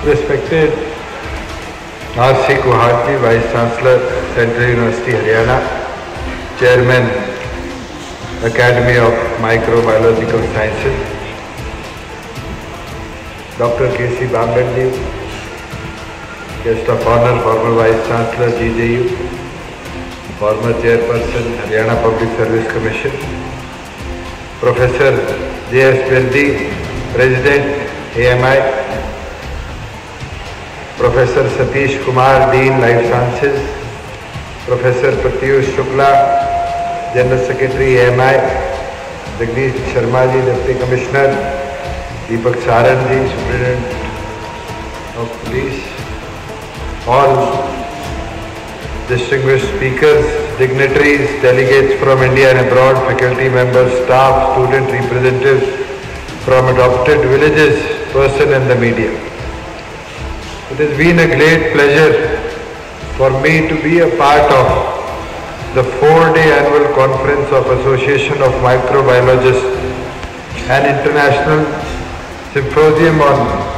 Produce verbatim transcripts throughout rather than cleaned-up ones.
Respected R C Guwahati, Vice Chancellor, Central University, Haryana, Chairman, Academy of Microbiological Sciences, Doctor K C Bambedli, Guest of Honor, former Vice Chancellor, G J U, former Chairperson, Haryana Public Service Commission, Professor J S Beddi, President, A M I, Professor Satish Kumar, Dean, Life Sciences, Professor Pratyush Shukla, General Secretary, A M I, Jagdish Sharma ji, Deputy Commissioner, Deepak Saran ji, Superintendent of Police, all distinguished speakers, dignitaries, delegates from India and abroad, faculty members, staff, student representatives from adopted villages, person and the media. It has been a great pleasure for me to be a part of the four-day annual conference of Association of Microbiologists and International Symposium on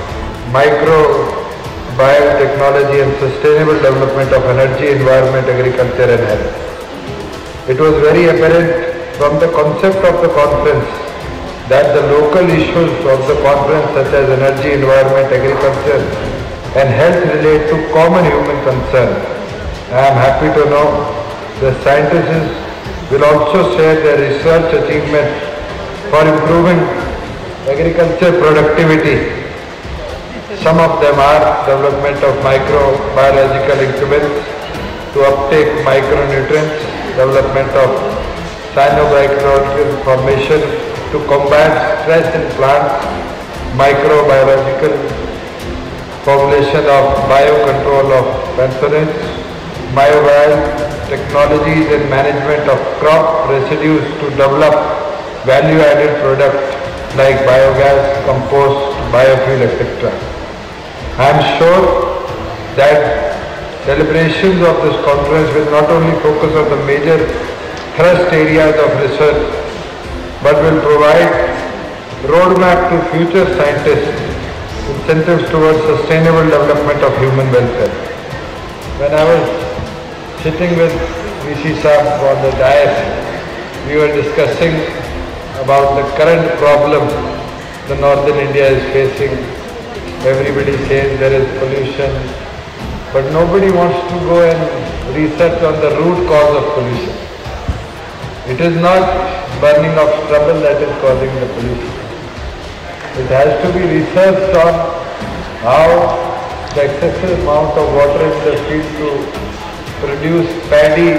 Microbiotechnology and Sustainable Development of Energy, Environment, Agriculture and Health. It was very apparent from the concept of the conference that the local issues of the conference such as energy, environment, agriculture and health relate to common human concern. I am happy to know the scientists will also share their research achievements for improving agriculture productivity. Some of them are development of microbiological instruments to uptake micronutrients, development of cyanobacterial formation to combat stress in plants, microbiological formulation of biocontrol of pathogens, microbial technologies and management of crop residues to develop value-added products like biogas, compost, biofuel, et cetera. I am sure that deliberations of this conference will not only focus on the major thrust areas of research, but will provide roadmap to future scientists, incentives towards sustainable development of human welfare. When I was sitting with V C Saab on the dais, we were discussing about the current problem the northern India is facing. Everybody says there is pollution, but nobody wants to go and research on the root cause of pollution. It is not burning of stubble that is causing the pollution. It has to be researched on how the excessive amount of water in the field to produce paddy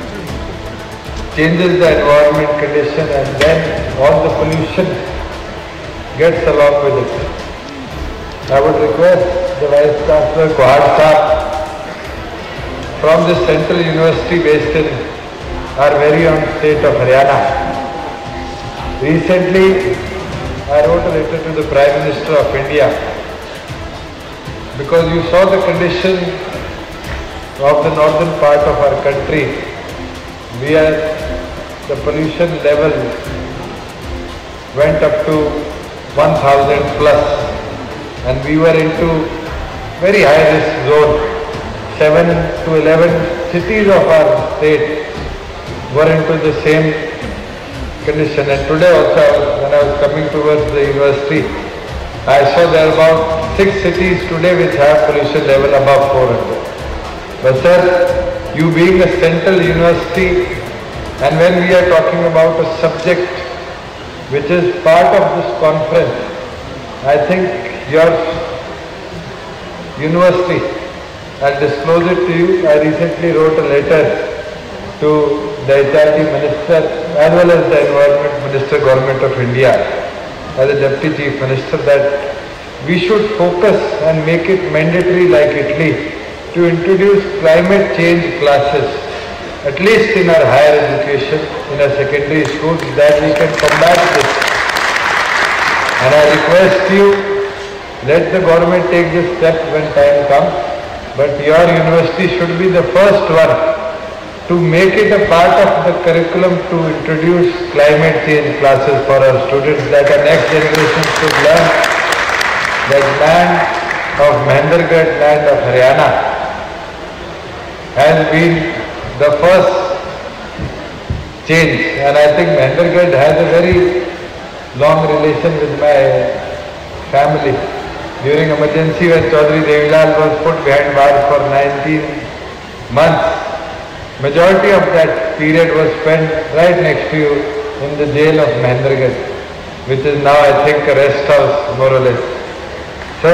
changes the environment condition, and then all the pollution gets along with it. I would request the Vice Chancellor Guwahati from the Central University based in our very own state of Haryana. Recently, I wrote a letter to the Prime Minister of India because you saw the condition of the northern part of our country where the pollution level went up to one thousand plus and we were into very high risk zone. seven to eleven cities of our state were into the same condition, and today also when I was coming towards the university, I saw there are about six cities today which have pollution level above four hundred. But sir, you being a central university, and when we are talking about a subject which is part of this conference, I think your university, I'll disclose it to you, I recently wrote a letter to the H R D Minister as well as the Environment Minister, Government of India, as a Deputy Chief Minister, that we should focus and make it mandatory like Italy to introduce climate change classes, at least in our higher education, in our secondary schools, that we can combat this. And I request you, let the government take this step when time comes, but your university should be the first one to make it a part of the curriculum to introduce climate change classes for our students, that our next generation should learn that man of Mahendragarh land of Haryana has been the first change, and I think Mahendragarh has a very long relation with my family. During emergency when Chaudhary Devilal was put behind bars for nineteen months, majority of that period was spent right next to you in the jail of Mahendragarh, which is now I think a rest house more or less. Sir,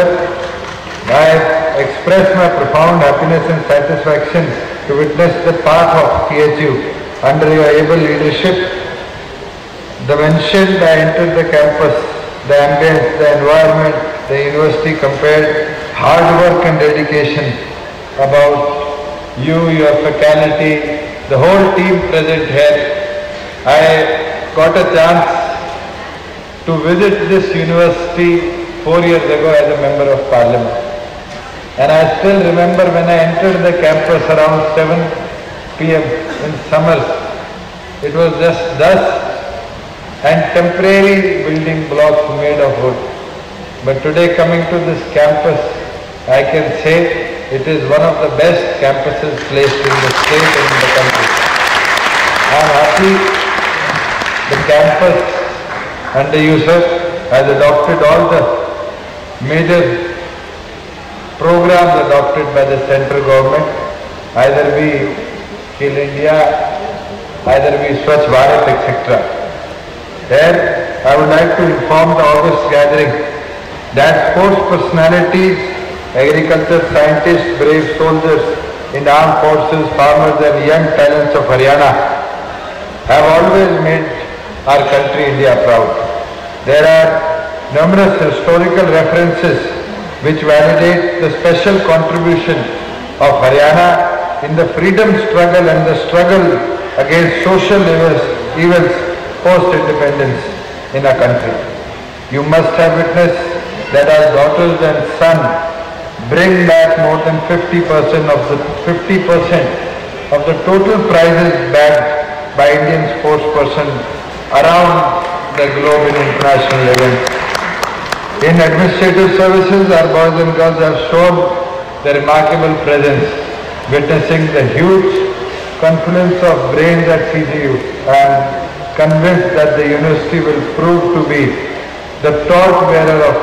I express my profound happiness and satisfaction to witness the path of C H U under your able leadership. The mentioned I entered the campus, the ambience, the environment, the university compared hard work and dedication about you, your faculty, the whole team present here. I got a chance to visit this university four years ago as a member of parliament. And I still remember when I entered the campus around seven p m in summers, it was just dust and temporary building blocks made of wood. But today coming to this campus, I can say it is one of the best campuses placed in the state and in the country. I am happy the campus under you, sir, has adopted all the major programs adopted by the central government, either be Skill India, either be Swachh Bharat, et cetera. There, I would like to inform the August gathering that sports personalities, agriculture scientists, brave soldiers in armed forces, farmers and young talents of Haryana have always made our country India proud. There are numerous historical references which validate the special contribution of Haryana in the freedom struggle and the struggle against social evils post-independence in our country. You must have witnessed that our daughters and sons bring back more than fifty percent of the fifty percent of the total prizes bagged by Indian sportspersons around the globe in international events. In administrative services, our boys and girls have shown their remarkable presence, witnessing the huge confluence of brains at C G U and convinced that the university will prove to be the torch-bearer of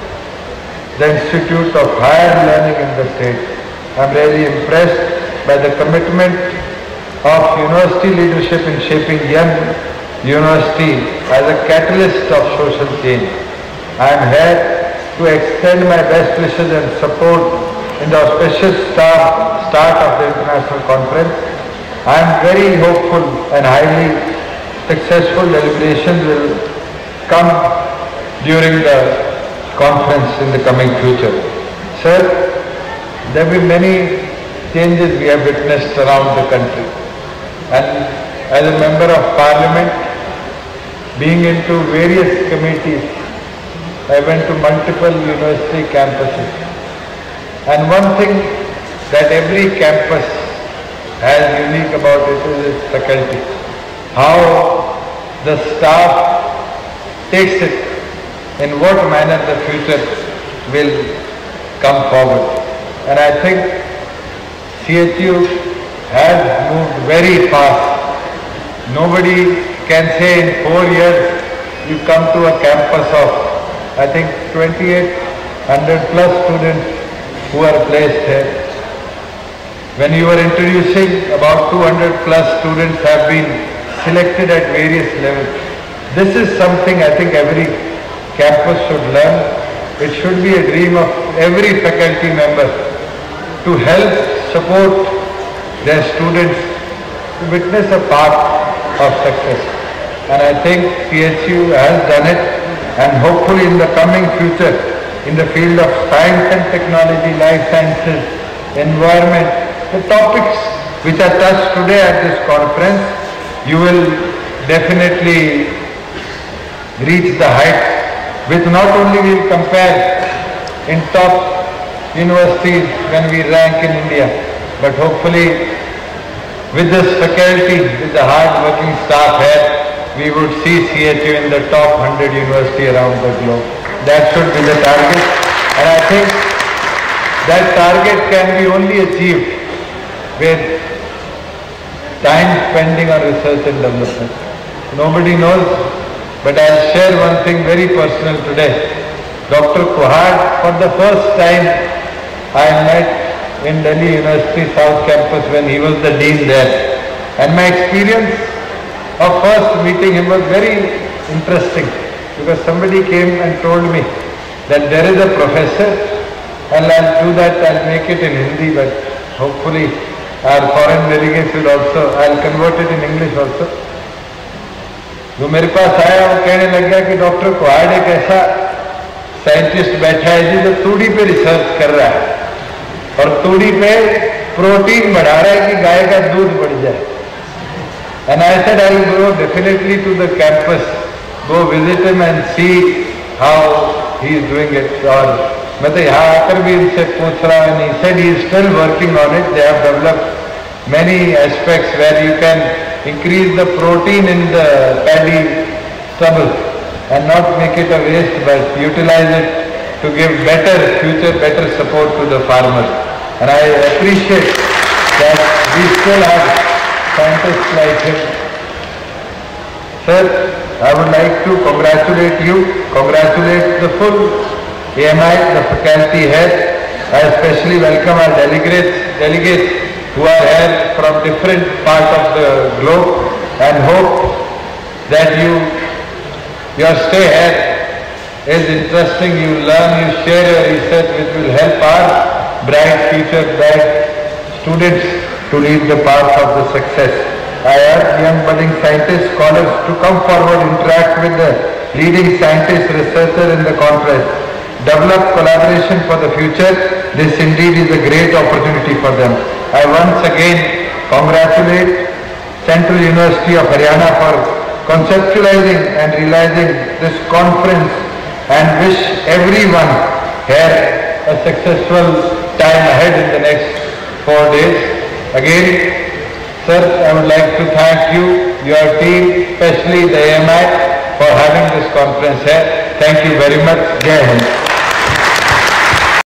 the Institute of Higher Learning in the state. I am really impressed by the commitment of university leadership in shaping young university as a catalyst of social change. I am here to extend my best wishes and support in the auspicious start, start of the international conference. I am very hopeful and highly successful deliberations will come during the conference in the coming future. Sir, there will be many changes we have witnessed around the country. And as a member of parliament, being into various committees, I went to multiple university campuses. And one thing that every campus has unique about it is its faculty. How the staff takes it, in what manner the future will come forward. And I think C H U has moved very fast. Nobody can say in four years you come to a campus of, I think, twenty-eight hundred plus students who are placed here. When you were introducing, about two hundred plus students have been selected at various levels. This is something I think every campus should learn. It should be a dream of every faculty member to help support their students to witness a path of success. And I think C H U has done it, and hopefully in the coming future, in the field of science and technology, life sciences, environment, the topics which are touched today at this conference, you will definitely reach the height which not only will compare in top universities when we rank in India, but hopefully with this faculty, with the hard-working staff here, we would see C H U in the top one hundred university around the globe. That should be the target. And I think that target can be only achieved with time spending on research and development. Nobody knows, but I'll share one thing very personal today. Doctor Kuhad, for the first time I met in Delhi University South Campus when he was the dean there. And my experience of first meeting him was very interesting, because somebody came and told me that there is a professor, and I'll do that, I'll make it in Hindi, but hopefully our foreign delegates will also, I'll convert it in English also. जो मेरे पास आया वो कहने लग गया कि doctor Kuhad एक ऐसा साइंटिस्ट बैठा है जी जो तूड़ी पे रिसर्च कर रहा है और तूड़ी पे प्रोटीन बढ़ा रहा है कि गाय का दूध बढ़ जाए. And I said I will go definitely to the campus, go visit him and see how he is doing it. और मैं तो यहाँ आकर भी इनसे पूछ रहा हूँ, and he said he is still working on it. They have developed many aspects where you can increase the protein in the paddy stubble and not make it a waste, but utilize it to give better future, better support to the farmers. And I appreciate that we still have scientists like him. Sir, I would like to congratulate you, congratulate the full A M I, the faculty head. I especially welcome our delegates, delegates who are here from different parts of the globe, and hope that you, your stay here is interesting. You learn, you share your research which will help our bright future, bright students to lead the path of the success. I urge young budding scientists, scholars to come forward, interact with the leading scientists, researchers in the conference. Develop collaboration for the future. This indeed is a great opportunity for them. I once again congratulate Central University of Haryana for conceptualizing and realizing this conference, and wish everyone here a successful time ahead in the next four days. Again, sir, I would like to thank you, your team, especially the A M I, for having this conference here. Thank you very much. Jai Hind.